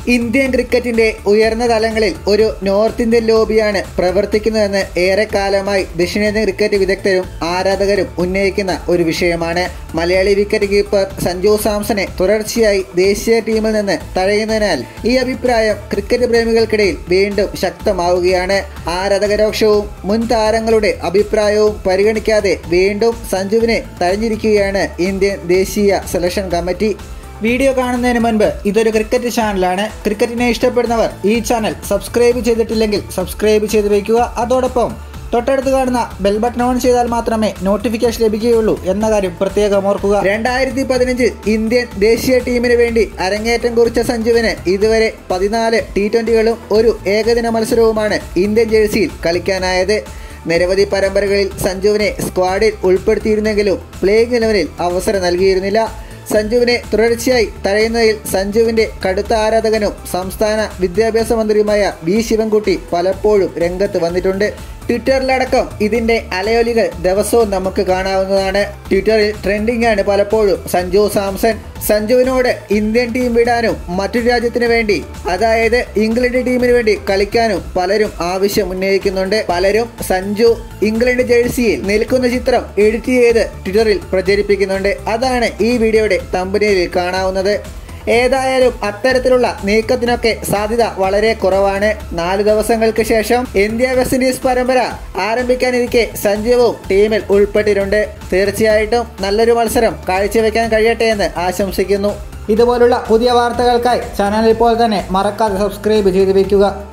Indian ക്രിക്കറ്റിന്റെ ഉയർന്ന തലങ്ങളിൽ ഒരു നോർത്ത് ഇന്ത്യൻ ലോബിയാണ് പ്രവർത്തിക്കുന്നതെന്ന് ഏറെക്കാലമായി ദക്ഷിണേന്ത്യൻ ക്രിക്കറ്റ് വിദഗ്ധരും ആരാധകരും ഉന്നയിക്കുന്ന ഒരു വിഷയമാണ്. മലയാളി വിക്കറ്റ് കീപ്പർ സഞ്ജു സാംസനെ തുടർച്ചയായി ദേശീയ ടീമിൽ നിന്ന് തഴയുന്നതിനാൽ ഈ അഭിപ്രായം ക്രിക്കറ്റ് പ്രേമികൾക്കിടയിൽ വീണ്ടും ശക്തമാവുകയാണ്. ആരാധകരോക്ഷവും മുൻ താരങ്ങളുടെ അഭിപ്രായവും പരിഗണിക്കാതെ വീണ്ടും സഞ്ജുവിനെ തഴഞ്ഞിരിക്കുകയാണ് ഇന്ത്യൻ ദേശീയ സെലക്ഷൻ കമ്മിറ്റി. വീഡിയോ കാണുന്നതിന് മുൻപ് ഇതൊരു ക്രിക്കറ്റ് ചാനലാണ്. ക്രിക്കറ്റിനെ ഇഷ്ടപ്പെടുന്നവർ ഈ ചാനൽ സബ്സ്ക്രൈബ് ചെയ്തിട്ടില്ലെങ്കിൽ സബ്സ്ക്രൈബ് ചെയ്ത് വയ്ക്കുക. അതോടൊപ്പം തൊട്ടടുത്ത് കാണുന്ന ബെൽ ബട്ടൺ ഓൺ ചെയ്താൽ മാത്രമേ നോട്ടിഫിക്കേഷൻ ലഭിക്കുകയുള്ളൂ എന്ന കാര്യം പ്രത്യേകം ഓർക്കുക. 2015 ഇന്ത്യൻ ദേശീയ ടീമിന് വേണ്ടി അരങ്ങേറ്റം കുറിച്ച സഞ്ജുവിന് ഇതുവരെ 14 T20കളും ഒരു ഏകദിന മത്സരവുമാണ് ഇന്ത്യൻ ജേഴ്സിയിൽ കളിക്കാനായത്. നിരവധി പരമ്പരകളിൽ സഞ്ജുവിനെ സ്ക്വാഡിൽ ഉൾപ്പെടുത്തിയിരുന്നെങ്കിലും പ്ലേയിങ് 11-ൽ അവസരം നൽകിയിരുന്നില്ല. സഞ്ജുവിനെ തുടർച്ചയായി തഴയുന്നതിൽ സഞ്ജുവിൻ്റെ കടുത്ത ആരാധകനും സംസ്ഥാന വിദ്യാഭ്യാസ മന്ത്രിയുമായ വി ശിവൻകുട്ടി പലപ്പോഴും രംഗത്ത് വന്നിട്ടുണ്ട്. ട്വിറ്ററിലടക്കം ഇതിൻ്റെ അലയൊലികൾ ദിവസവും നമുക്ക് കാണാവുന്നതാണ്. ട്വിറ്ററിൽ ട്രെൻഡിംഗ് ആണ് പലപ്പോഴും സഞ്ജു സാംസൺ. സഞ്ജുവിനോട് ഇന്ത്യൻ ടീം വിടാനും മറ്റൊരു രാജ്യത്തിന് വേണ്ടി, അതായത് ഇംഗ്ലണ്ട് ടീമിന് വേണ്ടി കളിക്കാനും പലരും ആവശ്യം ഉന്നയിക്കുന്നുണ്ട്. പലരും സഞ്ജു ഇംഗ്ലണ്ട് ജേഴ്സിയിൽ നിൽക്കുന്ന ചിത്രം എഡിറ്റ് ചെയ്ത് ട്വിറ്ററിൽ പ്രചരിപ്പിക്കുന്നുണ്ട്. അതാണ് ഈ വീഡിയോയുടെ തമ്പനെയിലിൽ കാണാവുന്നത്. ഏതായാലും അത്തരത്തിലുള്ള നീക്കത്തിനൊക്കെ സാധ്യത വളരെ കുറവാണ്. 4 ദിവസങ്ങൾക്ക് ശേഷം ഇന്ത്യ വെസ്റ്റ് ഇൻഡീസ് പരമ്പര ആരംഭിക്കാനിരിക്കെ സഞ്ജുവും ടീമിൽ ഉൾപ്പെട്ടിട്ടുണ്ട്. തീർച്ചയായിട്ടും നല്ലൊരു മത്സരം കാഴ്ചവെക്കാൻ കഴിയട്ടെ എന്ന് ആശംസിക്കുന്നു. ഇതുപോലുള്ള പുതിയ വാർത്തകൾക്കായി ചാനൽ ഇപ്പോൾ തന്നെ മറക്കാതെ സബ്സ്ക്രൈബ് ചെയ്ത് വയ്ക്കുക.